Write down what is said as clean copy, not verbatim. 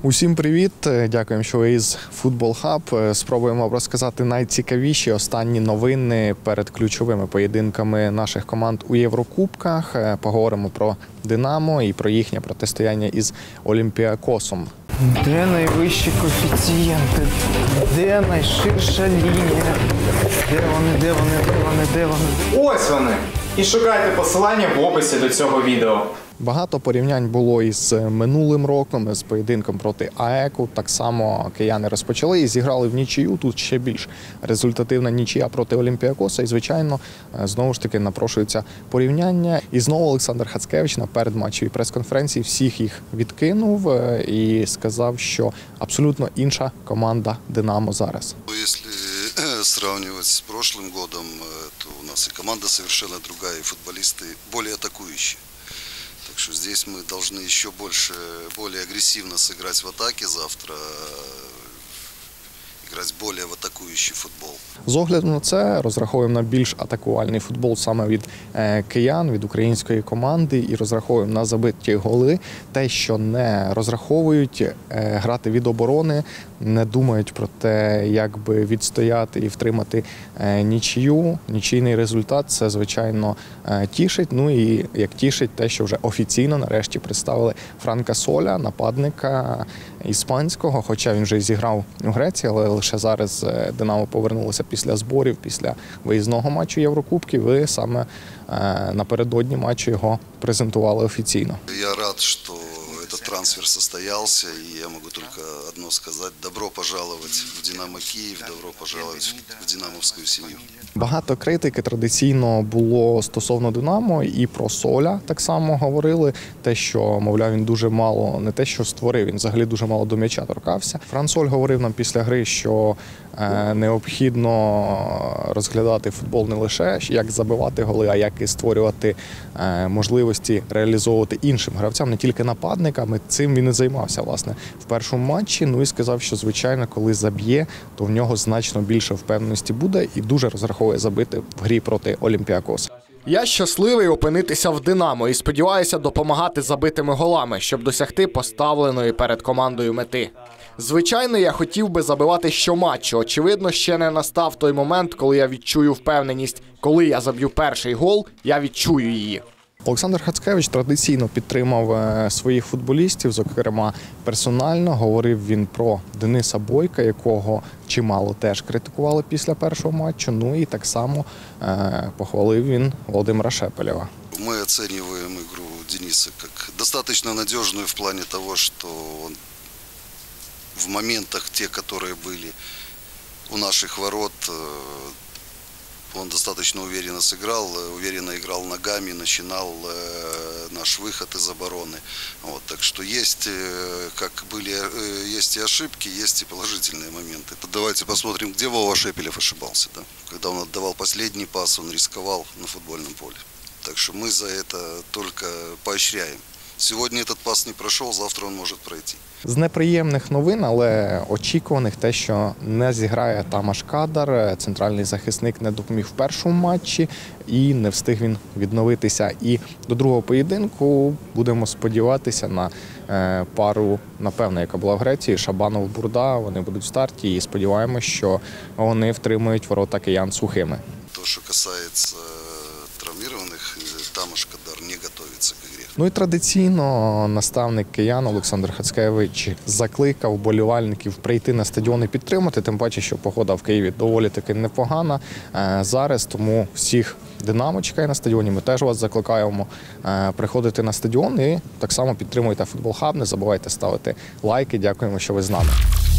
Усім привіт! Дякуємо, що ви із Футбол Хаб. Спробуємо розказати найцікавіші останні новини перед ключовими поєдинками наших команд у Єврокубках. Поговоримо про «Динамо» і про їхнє протистояння із «Олімпіакосом». Де найвищі коефіцієнти? Де найширша лінія? Де вони? Ось вони! І шукайте посилання в описі до цього відео. Багато порівнянь було із минулим роком, з поєдинком проти АЕКу. Так само кияни розпочали і зіграли в нічию. Тут ще більш результативна нічия проти Олімпіакоса. І, звичайно, знову ж таки напрошується порівняння. І знову Олександр Хацкевич на передматчевій прес-конференції всіх їх відкинув і сказав, що абсолютно інша команда «Динамо» зараз. Если сравнивать с прошлым годом, то у нас и команда совершенно другая, и футболисты более атакующие. Так что здесь мы должны еще более агрессивно сыграть в атаке завтра, играть более в атакующий футбол. З огляду на це розраховуємо на більш атакувальний футбол саме від киян, від української команди і розраховуємо на забиті голи. Те, що не розраховують грати від оборони, не думають про те, як би відстояти і втримати нічию. Нічийний результат – це, звичайно, тішить. Ну і як тішить те, що вже офіційно нарешті представили Франка Соля, нападника іспанського, хоча він вже зіграв у Греції, але лише зараз «Динамо» повернулося після зборів, після виїзного матчу Єврокубків, і саме напередодні матчу його презентували офіційно. Я рад, что этот трансфер состоялся, и я могу только одно сказать: добро пожаловать в «Динамо Киев», добро пожаловать в динамовскую семью. Багато критики традиційно було стосовно «Динамо», і про Соля так само говорили. Те, що, мовляв, він дуже мало, не те, що створив, він взагалі дуже мало до м'яча торкався. Фран Соль говорив нам після гри, що необхідно розглядати футбол не лише як забивати голи, а як і створювати можливості реалізовувати іншим гравцям, не тільки нападниками. Цим він і займався, власне, в першому матчі. Ну і сказав, що, звичайно, коли заб'є, то в нього значно більше впевненості буде і дуже розраховує забити в грі проти Олімпіакоса. Я щасливий опинитися в «Динамо» і сподіваюся допомагати забитими голами, щоб досягти поставленої перед командою мети. Звичайно, я хотів би забивати щоматчу. Очевидно, ще не настав той момент, коли я відчую впевненість. Коли я заб'ю перший гол, я відчую її. Олександр Хацкевич традиційно підтримав своїх футболістів, зокрема персонально. Говорив він про Дениса Бойка, якого чимало теж критикували після першого матчу. Ну і так само похвалив він Володимира Шепелєва. Мы оцениваем игру Дениса как достаточно надежную в плане того, что он в моментах, те, которые были у наших ворот, он достаточно уверенно сыграл, уверенно играл ногами, начинал наш выход из обороны. Вот, так что есть, есть и ошибки, есть и положительные моменты. Давайте посмотрим, где Вова Шепелев ошибался. Да? Когда он отдавал последний пас, он рисковал на футбольном поле. Так что мы за это только поощряем. Сьогодні этот пас не пройшов, завтра він може пройти. З неприємних новин, але очікуваних, те, що не зіграє Тамаш Кадар. Центральний захисник не допоміг в першому матчі і не встиг він відновитися. І до другого поєдинку будемо сподіватися на пару, напевно, яка була в Греції, Шабанов-Бурда. Вони будуть в старті і сподіваємося, що вони втримують ворота киян сухими. То, що касається травмірованих, Тамаш Кадар не готується к грі. Ну і традиційно наставник киян Олександр Хацкевич закликав вболівальників прийти на стадіон і підтримати, тим паче, що погода в Києві доволі таки непогана зараз, тому всіх «Динамо» чекає на стадіоні. Ми теж вас закликаємо приходити на стадіон і так само підтримуйте Футбол Хаб, не забувайте ставити лайки. Дякуємо, що ви з нами.